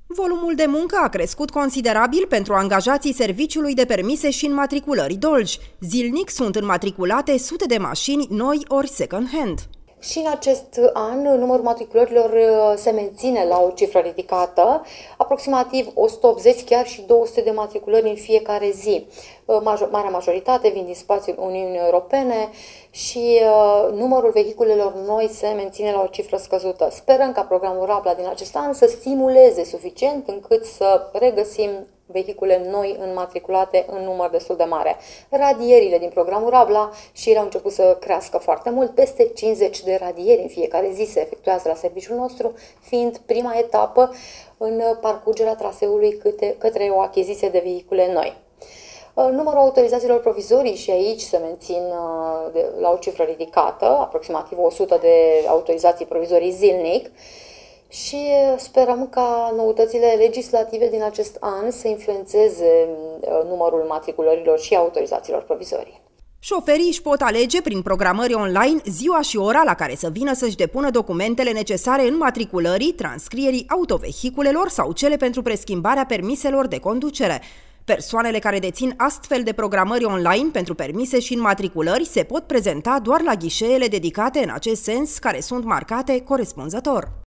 Volumul de muncă a crescut considerabil pentru angajații Serviciului de Permise și Înmatriculări Dolj. Zilnic sunt înmatriculate sute de mașini noi ori second-hand. Și în acest an, numărul matriculărilor se menține la o cifră ridicată, aproximativ 180, chiar și 200 de matriculări în fiecare zi. Marea majoritate vin din spațiul Uniunii Europene și numărul vehiculelor noi se menține la o cifră scăzută. Sperăm ca programul Rabla din acest an să stimuleze suficient încât să regăsim vehicule noi înmatriculate în număr destul de mare. Radierile din programul Rabla și ele au început să crească foarte mult, peste 50 de radieri în fiecare zi se efectuează la serviciul nostru, fiind prima etapă în parcurgerea traseului către o achiziție de vehicule noi. Numărul autorizațiilor provizorii și aici se mențin la o cifră ridicată, aproximativ 100 de autorizații provizorii zilnic, și sperăm ca noutățile legislative din acest an să influențeze numărul matriculărilor și autorizațiilor provizorii. Șoferii își pot alege prin programări online ziua și ora la care să vină să-și depună documentele necesare înmatriculării, transcrierii autovehiculelor sau cele pentru preschimbarea permiselor de conducere. Persoanele care dețin astfel de programări online pentru permise și înmatriculări se pot prezenta doar la ghișeele dedicate în acest sens, care sunt marcate corespunzător.